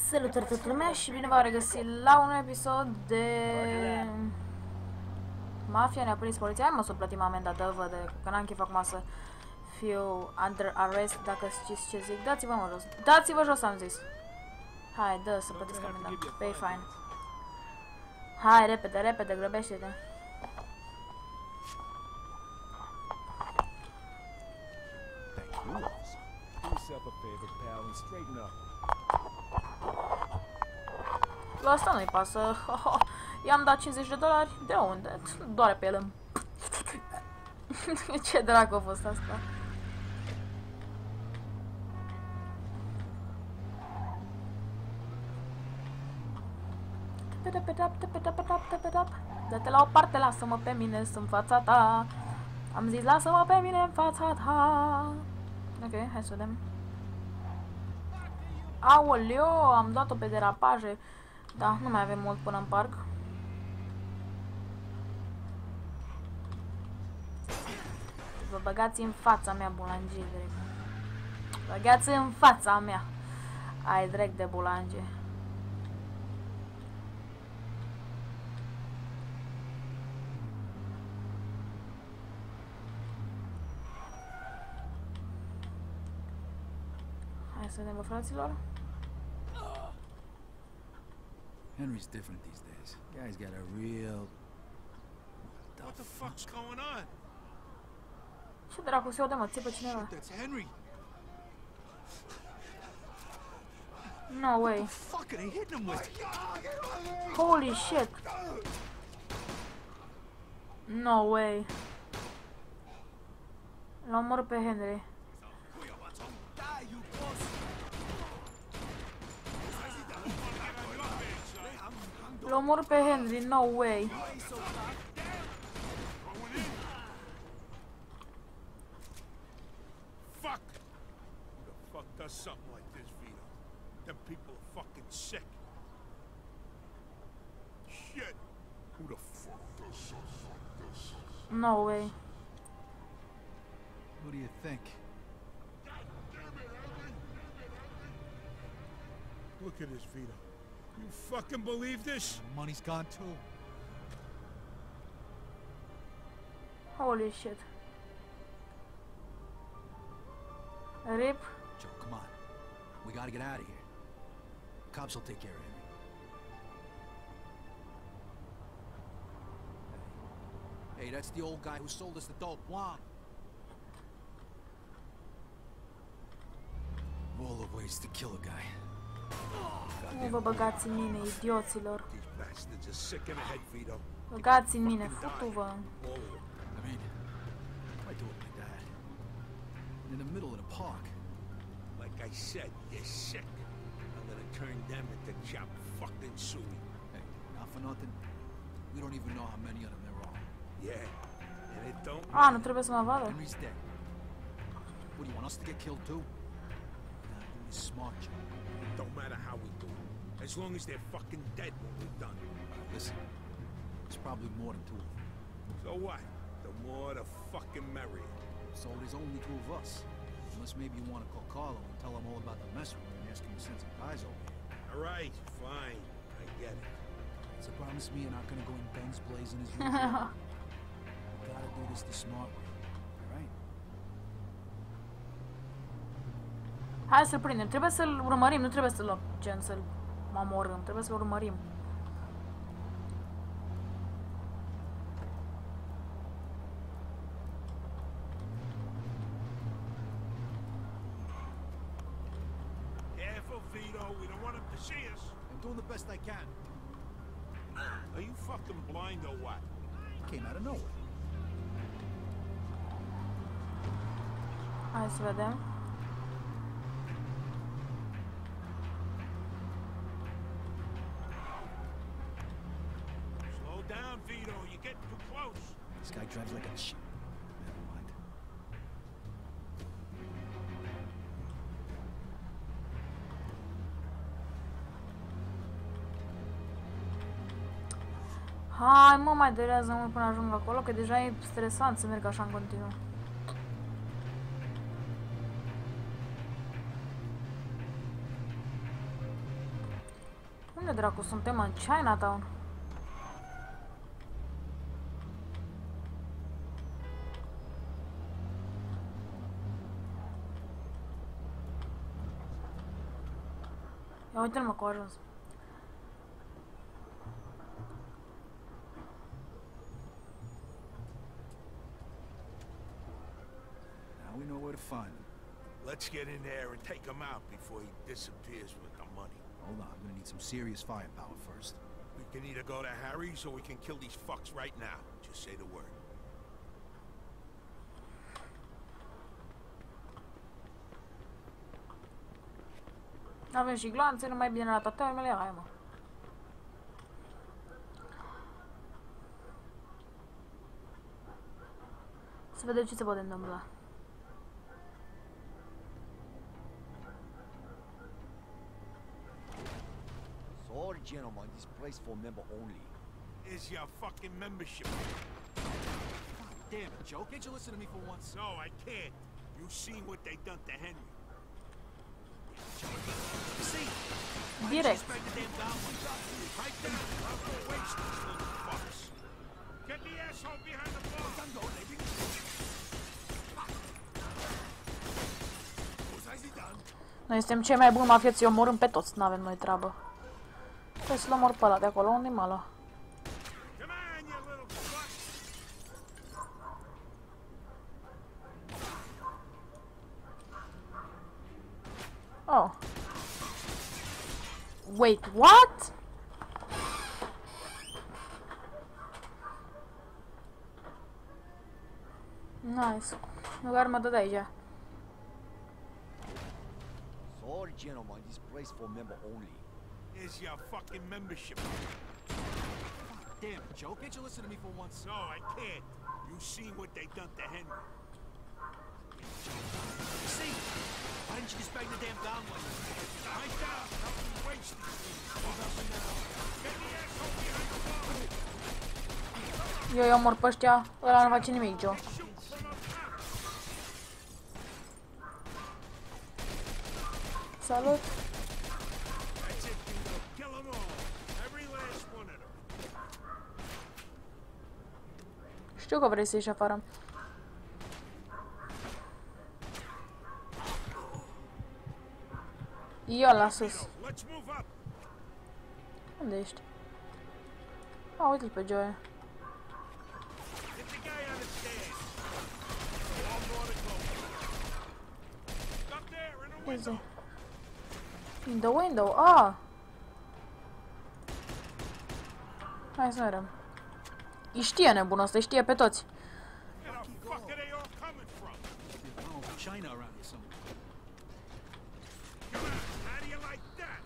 Salutare toată lumea și bine v-am regăsit la un episod de Mafia. Ne-a prins poliția, mă s-o plătim amenda, văd că n-am chef acum să fiu under arrest, dacă știți ce zic. Dați-vă jos, dați-vă jos, am zis. Hai, dă să plătesc amenda, pay fine. Hai, repede, repede, grăbește-te. La asta nu-i pasă. I-am dat $50. De unde? Doare pe el. Ce dracu a fost asta? Dă-te la o parte, lasă-mă pe mine, sunt în fața ta. Am zis, lasă-mă pe mine în fața ta. Ok, hai să vedem. Aoleo, am dat-o pe derapaje. Da, nu mai avem mult până în parc. Vă băgați în fața mea, bulangii, drept. Băgați în fața mea. Ai drept de bulange. Hai să vedem, bă, fraților. Henry's different these days. Guy's got a real... What the fuck's going on? Ce dracu se aude, mă, țipă cineva. That's Henry. No way. What the fuck are they hitting him with? Holy shit. No way. L-a omorât pe Henry. L-a omorât pe Henry, no way. Fuck! Who the fuck does something like this, Vito? Them people are fucking sick. Shit! Who the fuck does something like this? No way. What do you think? Look at this, Vito. You fucking believe this? Money's gone too. Holy shit. Rip. Joe, come on. We gotta get out of here. Cops will take care of Henry. Hey, that's the old guy who sold us the dope. Juan. Of all the ways to kill a guy. Nu vă băgați în mine, idioților. These bastards are sick in the head, Vito. Băgați în mine, futu-vă. All of them. I mean, why do it like that? In the middle of the park. Like I said, they're sick. I'm gonna turn them into chop fucking suey. Hey, not for nothing. We don't even know how many of them there are. Yeah, and it don't Ah, nu trebuie să mă vadă. Henry's dead. What, do you want us to get killed too? We gotta do this smart, Joe. Don't matter how we do it. As long as they're fucking dead when we're done. Listen, there's probably more than two of them. So what? The more the fucking merrier. So there's only two of us. Unless maybe you want to call Carlo and tell him all about the mess room and ask him to send some guys over here. All right, fine. I get it. So promise me you're not gonna go in guns blazing as usual. We gotta do this the smart way. All right? Hai să-l prindem. Trebuie să-l urmărim, nu trebuie să-l luăm gen să-l omorâm. Trebuie să-l urmărim. Careful, Vito. We don't want them to see us. I'm doing the best I can. Are you fucking blind or what? Came out of nowhere. Hai să vedem. Slow down, Vito. You're getting too close. This guy drives like a shit. Never mind. Hai, mă, mai durează mult până ajung acolo, că deja e stresant să merg așa în continuu. Unde dracu suntem? În Chinatown? Ia uite-l mă, că a ajuns. Now we know where to find him. Let's get in there and take him out before he disappears with the money. Hold on, I'm gonna need some serious firepower first. We can either go to Harry's or we can kill these fucks right now. Just say the word. Avem și glanțe, numai bine la toate armele, hai mă. Să vedem ce se poate întâmpla. Sorry, gentlemen, this place for member only. Here's your fucking membership. Damn it, Joe, can't you listen to me for once? No, I can't. You seen what they done to Henry. See? Direct. Right there. I'm gonna waste these little fucks. Get the asshole behind the bar. Noi suntem cei mai buni mafioți, îi omorâm pe toți, n-avem noi treabă. Trebuie să-l omor pe ăla de acolo, unde-i mă ăla? Come on, you little fuck. Oh. Wait, what? Nice. Lugar mă dă de aici. Sorry, gentlemen, this place for member only. Here's your fucking membership. Damn it, Joe, can't you listen to me for once? No, I can't. You seen what they done to Henry. See? Why didn't you just bang the damn down one? Right down. How can we waste these things? Get the asshole behind the bar. Eu îi omor pe ăștia, ăla nu face nimic, Joe. Shoot from up top. Salut! That's it, Bingo. Kill them all. Every last one of them. Știu că vrei să ieși afară. Eu la sus. Let's move up. Unde ești? A, uite-l pe Joe. Get the guy on the stairs. All more to go. Up there in the Where's window. In the window. Ah! Hai să mergem. Îi știe nebunul ăsta, îi știe pe toți. Where the fuck are they all coming from? Oh, China around here somewhere. Come on, how do you like that,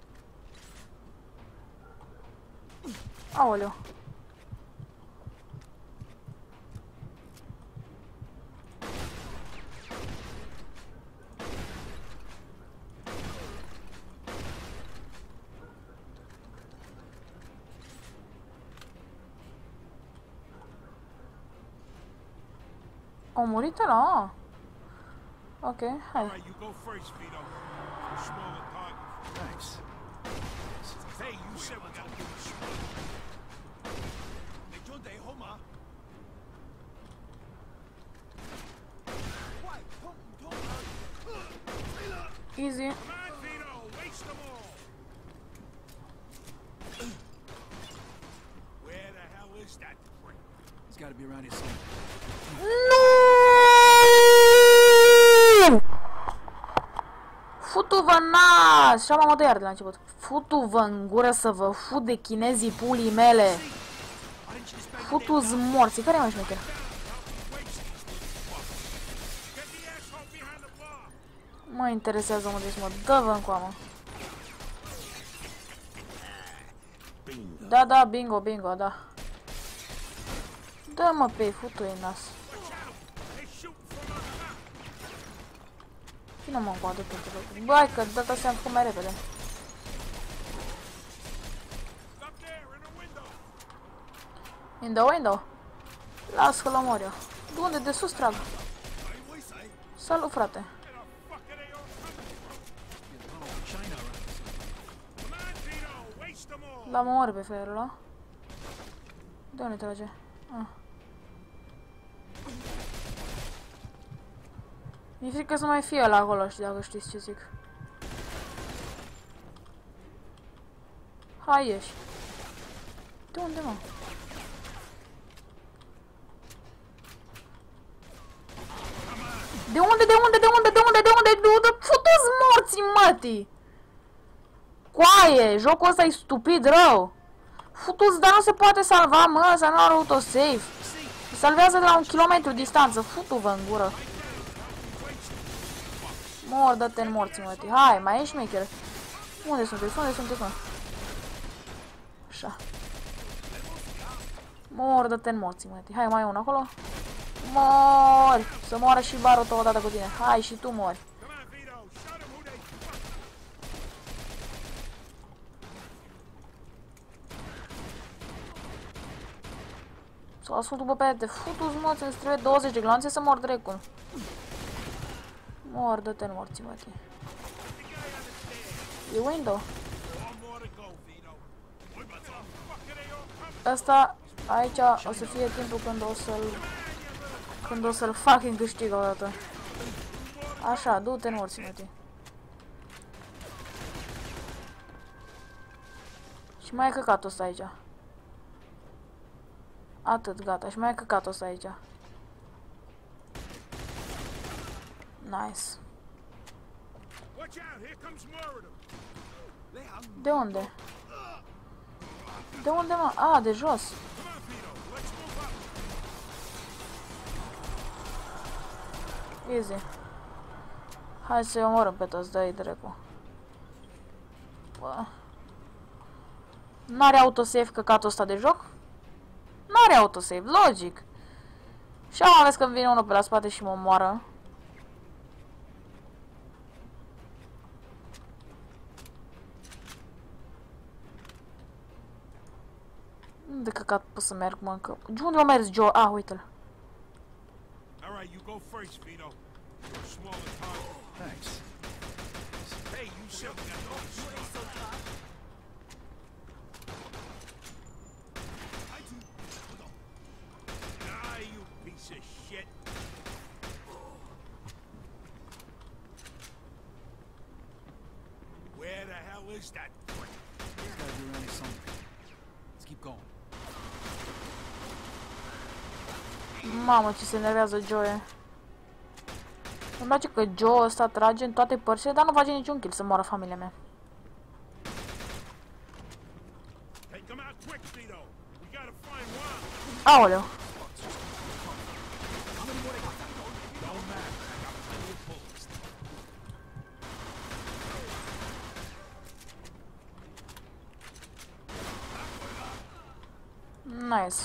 huh? Aoleu. Au murit ăla? Ok, All hai. right, you go first, Vito. Smaller target. Thanks. Hey, you said we gotta do it smart. Easy. Come on, Vito, waste them all. Where the hell is that prick? He's gotta be around here somewhere. Nu! Futu-vă în nas! Și am mă iar de la început. Futu-vă în gură să vă fut de chinezii pulii mele. Futu-ți morții. Care e mai șmecher? Mă interesează mă, deci mă dă-vă în coamă. Da, da, bingo, bingo, da. Dă-mă pe futu-i în nas. Vino mă încoadă pentru că... Băi, că data asta am făcut mai repede. In the window? Las că l-omor eu. De unde? De sus trag. Salut, frate. L-am omorât pe felul ăla. De unde trage? Ah. Mi-e frică să mai fie ăla acolo, știi, dacă știți ce zic. Hai, ieși. De unde, mă? De unde? Futu-ți morții, mătii! Coaie, jocul ăsta e stupid rău. Futu-ți, dar nu se poate salva, mă, să nu are autosave. Salvează de la 1 kilometru distanță, futu-vă în gură. Mor, dă-te în morții, mătii. Hai, mai ești șmecher. Unde sunteți, mă? Așa. Mor, dă-te în morții, mătii. Hai, mai e unul acolo. Mori! Să moară și barul tău odată cu tine. Hai, și tu mori. S-o ascult după perete. Futu-ți morți, îți trebuie 20 de glanțe să mor drecul. Mor, dă-te în morții, mătii. E window. Asta, aici o să fie timpul când o să-l fac în câștig o dată. Așa, du-te în morții, mătii. Și mai e căcatul ăsta aici. Atât, gata. Și mai e căcatul ăsta aici. Nice. De unde? De unde, mă? A, de jos. Easy. Hai să-i omorâm pe toți, dă-i dracu. N-are autosave căcatul ăsta de joc? N-are autosave, logic. Și am ales că vine unul pe la spate și mă omoară. De căcat pot să merg, mă, încă. Unde a mers Joe? Ah, uite-l. Alright, you go first, Vito. You're a smaller target. Thanks. Hey, you said we got no stuff. Ah, you piece of shit. Where the hell is that? These guys are around something. Let's keep going. Mamă, ce se enervează Joe. Îmi place că Joe ăsta trage în toate părțile, dar nu face niciun kill să moară familia mea. Aoleu. Nice.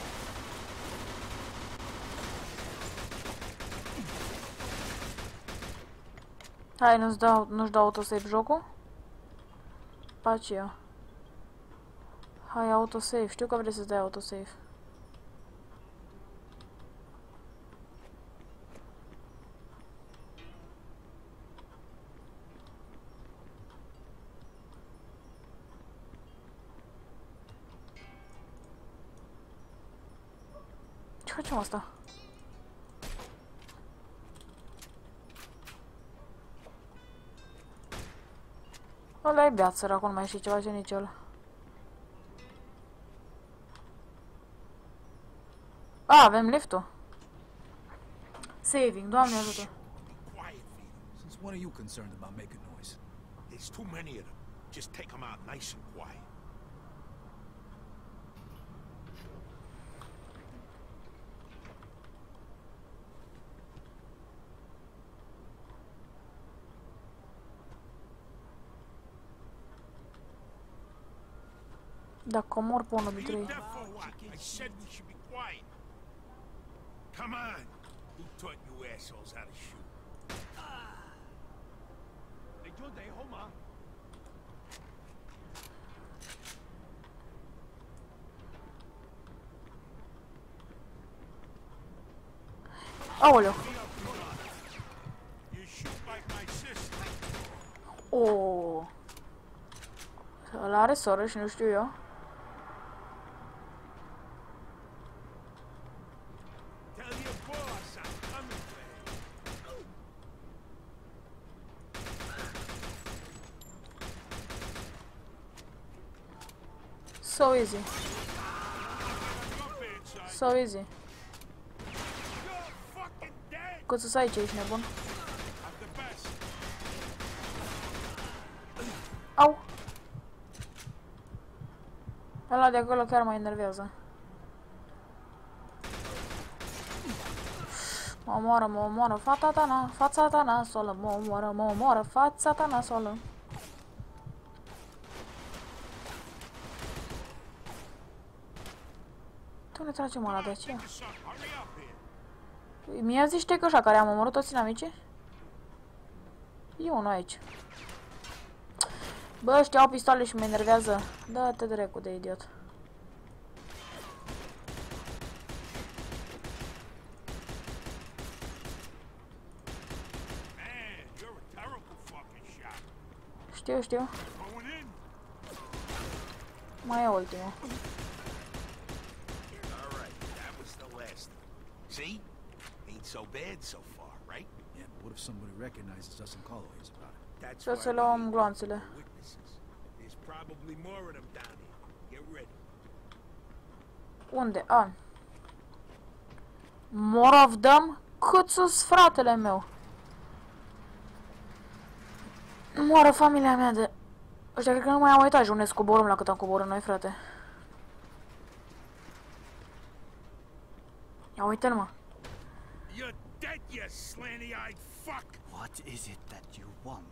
Hai, nu-și dau autosave jocul? Pace eu. Hai, autosave. Știu că vrei să-ți dai autosave. Ce facem asta? Ăla e beat, săracul, nu mai știi ceva ce nici ăla. A, avem liftul. Saving, Doamne ajută. Since when are you concerned about making noise? There's too many of them. Just take them out nice and quiet. Dacă omor pe unul dintre ei. I said we should be quiet. Come on. Who taught you assholes how to shoot? Aoleu. You shoot like my sister. Oh. Ăla are soră și nu știu eu. Tell your boss I'm coming for him. So easy. Your bad side. So easy. You're fucking dead. Cât să aici, ești nebun? I'm the best. Au! Ăla de acolo chiar mă enervează. Mă omoară fața ta nasolă, mă omoară fața ta nasolă. Tu ne tragem ăla de aceea. Take a shot. Hurry up here. Mie zici că așa care am omorât toți inamicii? E unul aici. Bă, ăștia au pistoale și mă enervează. Da-te dracu de idiot. Man, you're a terrible fucking shot. Știu. Going in. Mai e ultimul. All right, that was the last. See? Ain't so bad so far, right? Yeah, but what if somebody recognizes us and Carlo hears about it? That's Să why se we luăm need gloanțele. witnesses. There's probably more of them down here. Get ready. Unde? A. More of them? Cât sus, fratele meu? Moară familia mea de... Ăștia cred că nu mai au etaj unde să coborâm la cât am coborât noi, frate. Ia uite-l, mă. You're dead, you slanty-eyed fuck! What is it that you want?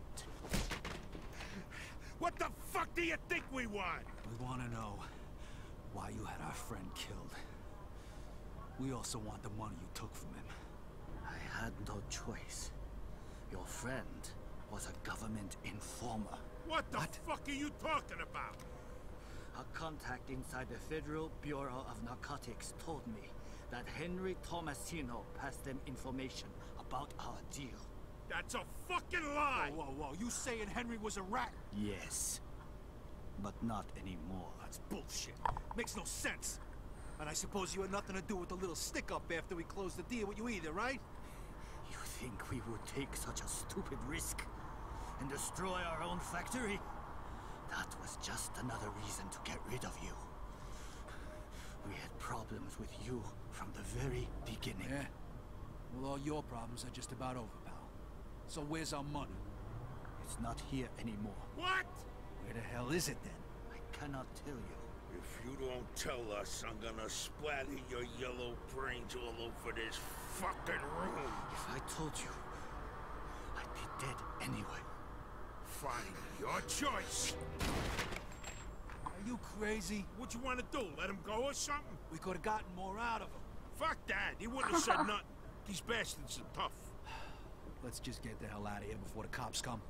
What the fuck do you think we want? We want to know why you had our friend killed. We also want the money you took from him. I had no choice. Your friend was a government informer. What the fuck are you talking about? A contact inside the Federal Bureau of Narcotics told me that Henry Tomasino passed them information about our deal. That's a fucking lie! Whoa, you saying Henry was a rat? Yes, but not anymore. That's bullshit. Makes no sense. And I suppose you had nothing to do with the little stick-up after we closed the deal with you either, right? You think we would take such a stupid risk and destroy our own factory? That was just another reason to get rid of you. We had problems with you from the very beginning. Yeah. Well, all your problems are just about over, pal. So where's our money? It's not here anymore. What? Where the hell is it then? I cannot tell you. If you don't tell us, I'm gonna splatter your yellow brains all over this fucking room. If I told you, I'd be dead anyway. Fine, your choice. Are you crazy? What you wanna do, let him go or something? We could have gotten more out of him. Fuck that, he wouldn't have said nothing. These bastards are tough. Let's just get the hell out of here before the cops come.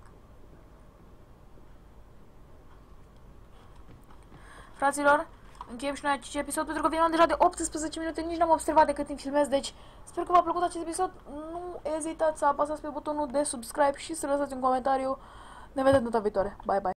Fraților, încheiem și noi acest episod pentru că filmăm deja de 18 minute, nici n-am observat de cât timp filmez, deci sper că v-a plăcut acest episod. Nu ezitați să apăsați pe butonul de subscribe și să lăsați un comentariu. Ne vedem data viitoare. Bye, bye!